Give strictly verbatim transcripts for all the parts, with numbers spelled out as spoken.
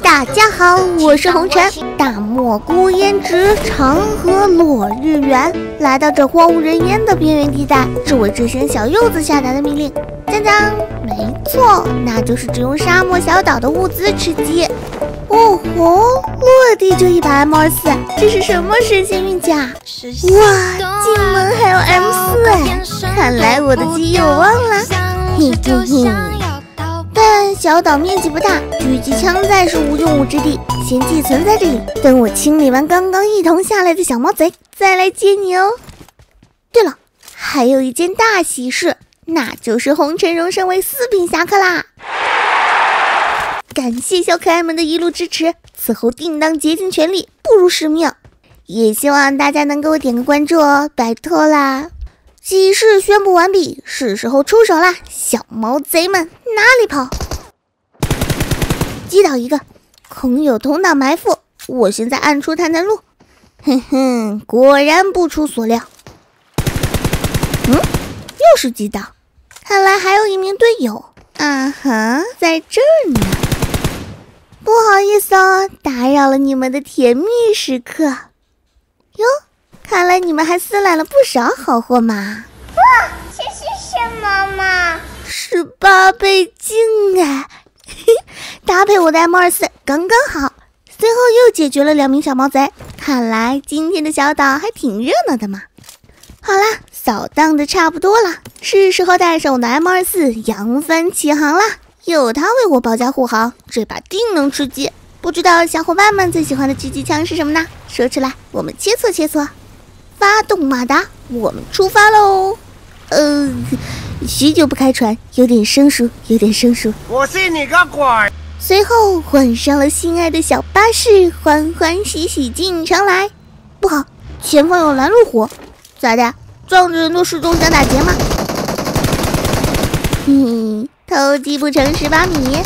大家好，我是红尘。大漠孤烟直，长河落日圆。来到这荒无人烟的边缘地带，是为这些小柚子下达的命令。讲讲，没错，那就是只用沙漠小岛的物资吃鸡。哦吼，落地就一把 M 二十四，这是什么神仙运气啊！哇，进门还有 M 四哎，看来我的鸡有望了。嘿嘿嘿。但小岛面积不大，狙击枪在是无用武之地，先寄存在这里，等我清理完刚刚一同下来的小毛贼，再来接你哦。对了，还有一件大喜事，那就是红尘荣升为四品侠客啦！感谢小可爱们的一路支持，此后定当竭尽全力，不辱使命。也希望大家能给我点个关注哦，拜托啦！喜事宣布完毕，是时候出手啦！小毛贼们哪里跑？击倒一个，空有同党埋伏，我先在暗处探探路。哼哼，果然不出所料。嗯，又是击倒，看来还有一名队友。啊哈，在这儿呢。不好意思哦，打扰了你们的甜蜜时刻。哟。看来你们还私揽了不少好货嘛！ 哇，这是什么嘛？ 十八倍镜哎，搭配我的 M 二十四刚刚好。随后又解决了两名小毛贼，看来今天的小岛还挺热闹的嘛。好啦，扫荡的差不多了，是时候带上我的 M 二十四扬帆起航啦！有它为我保驾护航，这把定能吃鸡。不知道小伙伴们最喜欢的狙击枪是什么呢？说出来，我们切磋切磋。发动马达，我们出发喽！呃，许久不开船，有点生疏，有点生疏。 我信你个鬼！ 随后换上了心爱的小巴士，欢欢喜喜进城来。不好，前方有拦路虎，咋的？撞着人都始终想打劫吗？嘿嘿，偷鸡不成蚀把米。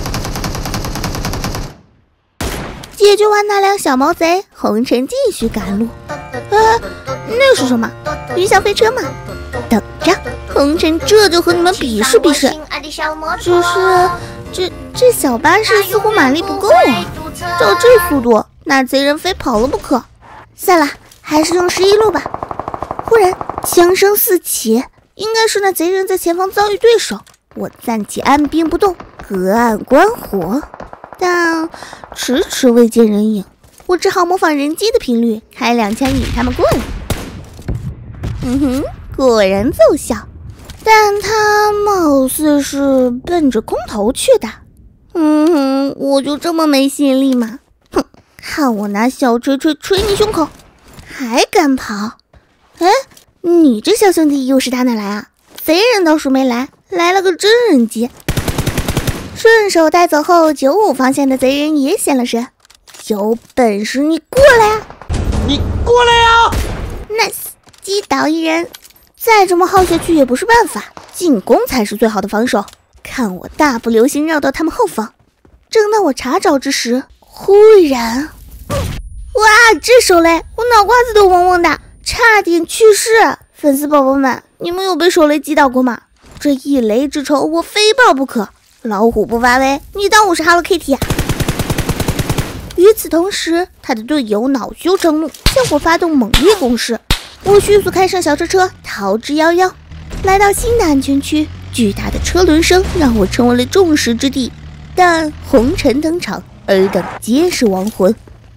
解决完那辆小毛贼，红尘继续赶路。呃，那是什么？云霄飞车吗？等着，红尘这就和你们比试比试。只是这这小巴士似乎马力不够啊，照这速度，那贼人非跑了不可。算了，还是用十一路吧。忽然枪声四起，应该是那贼人在前方遭遇对手。我暂且按兵不动，隔岸观火。但迟迟未见人影，我只好模仿人机的频率，开两枪引他们过来。嗯哼，果然奏效，但他貌似是奔着空投去的。嗯哼，我就这么没吸引力吗？哼，看我拿小锤锤锤你胸口，还敢跑？哎，你这小兄弟又是打哪来啊？贼人倒是没来，来了个真人机。顺手带走后，九五方向的贼人也显了身。有本事你过来啊！ 你过来呀 ！Nice， 击倒一人。再这么耗下去也不是办法，进攻才是最好的防守。看我大步流星绕到他们后方。正当我查找之时，忽然，哇！这手雷，我脑瓜子都嗡嗡的，差点去世。粉丝宝宝们，你们有被手雷击倒过吗？这一雷之仇，我非报不可。老虎不发威，你当我是 Hello Kitty 啊？与此同时，他的队友恼羞成怒，向我发动猛烈攻势。我迅速开上小车车，逃之夭夭。来到新的安全区，巨大的车轮声让我成为了众矢之的。但红尘登场，尔等皆是亡魂。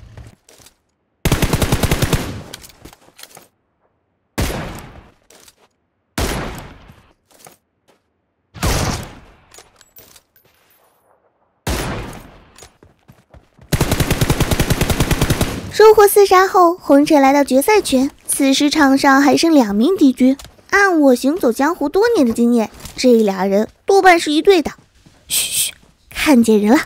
收获四杀后，红尘来到决赛圈。此时场上还剩两名敌军。按我行走江湖多年的经验，这俩人多半是一队的。嘘嘘，看见人了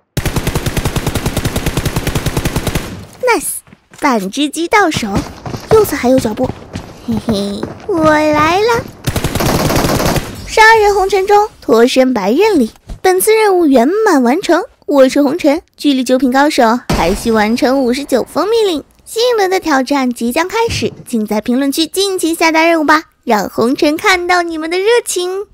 ！Nice， 半只鸡到手。右侧还有脚步，嘿嘿，我来了！杀人红尘中，脱身白刃里。本次任务圆满完成。我是红尘，距离九品高手还需完成五十九封密令。新一轮的挑战即将开始，请在评论区尽情下达任务吧，让红尘看到你们的热情。